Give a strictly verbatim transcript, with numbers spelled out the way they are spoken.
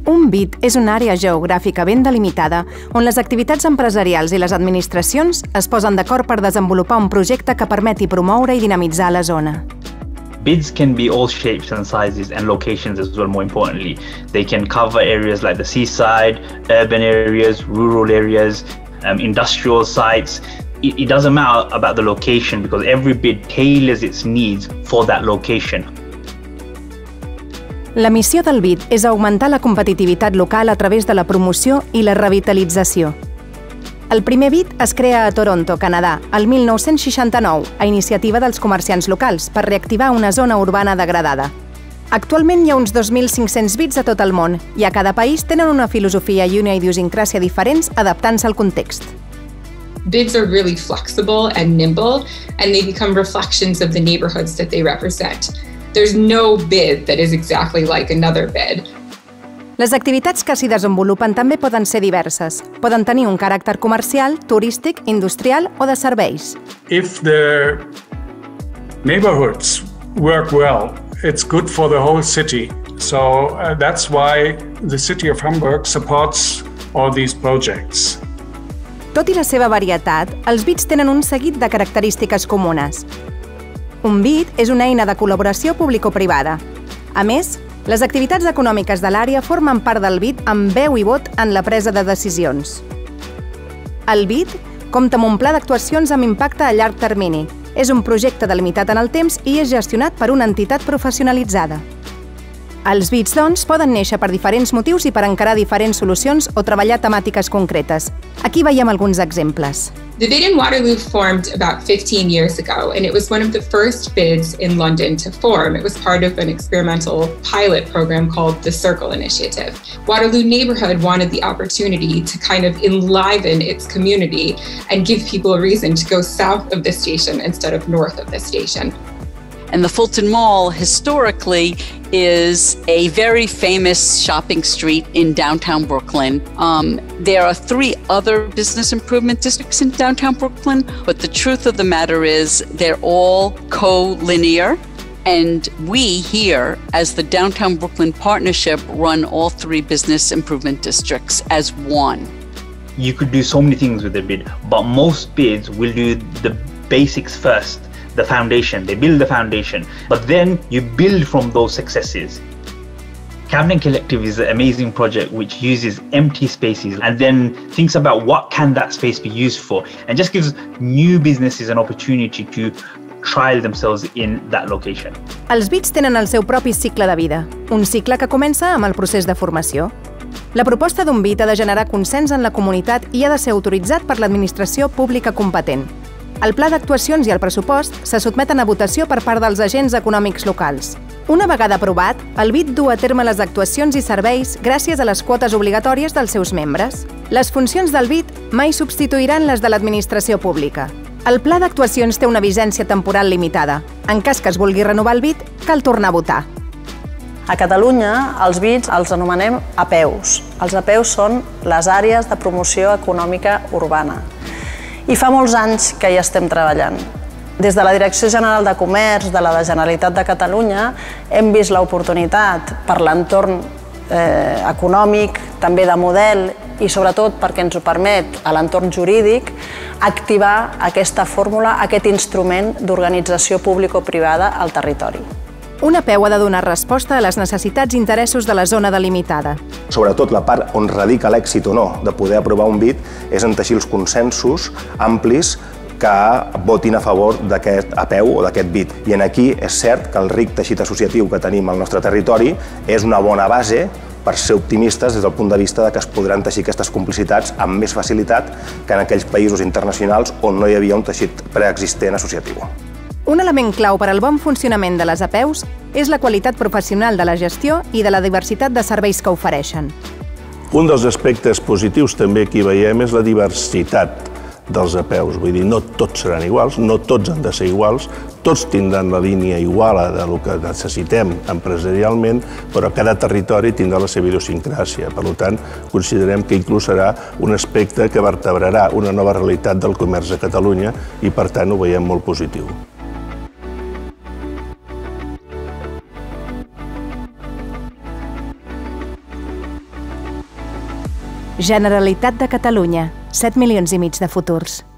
Un B I D és una àrea geogràfica ben delimitada on les activitats empresarials i les administracions es posen d'acord per desenvolupar un projecte que permeti promoure i dinamitzar la zona. B I Ds can be all shapes and sizes and locations as well, more importantly. They can cover areas like the seaside, urban areas, rural areas, um, industrial sites. It, it doesn't matter about the location because every B I D tailors its needs for that location. La missió del B I D és augmentar la competitivitat local a través de la promoció i la revitalització. El primer B I D es crea a Toronto, Canadà, el mil nou-cents seixanta-nou, a iniciativa dels comerciants locals, per reactivar una zona urbana degradada. Actualment hi ha uns dos mil cinc-cents B I Ds a tot el món i a cada país tenen una filosofia i una idiosincràsia diferents adaptant-se al context. B I Ds are really flexible and nimble, and they become reflections of the neighborhoods that they represent. There's no B I D that is exactly like another B I D. Les activitats que s'hi desenvolupen també poden ser diverses. Poden tenir un caràcter comercial, turístic, industrial o de serveis. If the neighborhoods work well, it's good for the whole city. So uh, that's why the city of Hamburg supports all these projects. Tot i la seva varietat, els B I Ds tenen un seguit de característiques comunes. Un B I D és una eina de col·laboració público-privada. A més, les activitats econòmiques de l'àrea formen part del B I D amb veu i vot en la presa de decisions. El B I D compta amb un pla d'actuacions amb impacte a llarg termini. És un projecte delimitat en el temps i és gestionat per una entitat professionalitzada. Els B I Ds, doncs, poden néixer per diferents motius i per encarar diferents solucions o treballar temàtiques concretes. Aquí veiem alguns exemples. The B I D in Waterloo formed about fifteen years ago, and it was one of the first B I Ds in London to form. It was part of an experimental pilot program called the Circle Initiative. Waterloo neighborhood wanted the opportunity to kind of enliven its community and give people a reason to go south of the station instead of north of the station. And the Fulton Mall, historically, is a very famous shopping street in downtown Brooklyn. Um, there are three other business improvement districts in downtown Brooklyn, but the truth of the matter is they're all co-linear. And we here, as the Downtown Brooklyn Partnership, run all three business improvement districts as one. You could do so many things with a B I D, but most B I Ds will do the basics first. The foundation, they build the foundation, but then you build from those successes. Camden Collective is an amazing project which uses empty spaces and then thinks about what can that space be used for and just gives new businesses an opportunity to trial themselves in that location. Els B I Ds tenen el seu propi cicle de vida, un cicle que comença amb el procés de formació. La proposta d'un B I D ha de generar consens en la comunitat i ha de ser autoritzat per l'administració pública competent. El pla d'actuacions i el pressupost se sotmeten a votació per part dels agents econòmics locals. Una vegada aprovat, el B I D du a terme les actuacions i serveis gràcies a les quotes obligatòries dels seus membres. Les funcions del B I D mai substituiran les de l'administració pública. El pla d'actuacions té una vigència temporal limitada. En cas que es vulgui renovar el B I D, cal tornar a votar. A Catalunya, els B I Ds els anomenem A P Us. Els A P Us són les àrees de promoció econòmica urbana. I fa molts anys que hi estem treballant. Des de la Direcció General de Comerç de la Generalitat de Catalunya hem vist l'oportunitat per l'entorn eh, econòmic, també de model i sobretot perquè ens ho permet a l'entorn jurídic activar aquesta fórmula, aquest instrument d'organització público-privada al territori. Una P E U ha de donar resposta a les necessitats i interessos de la zona delimitada. Sobretot la part on radica l'èxit o no de poder aprovar un B I D és en teixir els consensos amplis que votin a favor d'aquest A P E U o d'aquest B I D. I aquí és cert que el ric teixit associatiu que tenim al nostre territori és una bona base per ser optimistes des del punt de vista que es podran teixir aquestes complicitats amb més facilitat que en aquells països internacionals on no hi havia un teixit preexistent associatiu. Un element clau per al bon funcionament de les A P E Us és la qualitat professional de la gestió i de la diversitat de serveis que ofereixen. Un dels aspectes positius també que hi veiem és la diversitat dels A P E Us. Vull dir, no tots seran iguals, no tots han de ser iguals, tots tindran la línia igual del que necessitem empresarialment, però cada territori tindrà la seva idiosincràsia. Per tant, considerem que inclús serà un aspecte que vertebrarà una nova realitat del comerç a Catalunya i, per tant, ho veiem molt positiu. Generalitat de Catalunya, set milions i mig de futurs.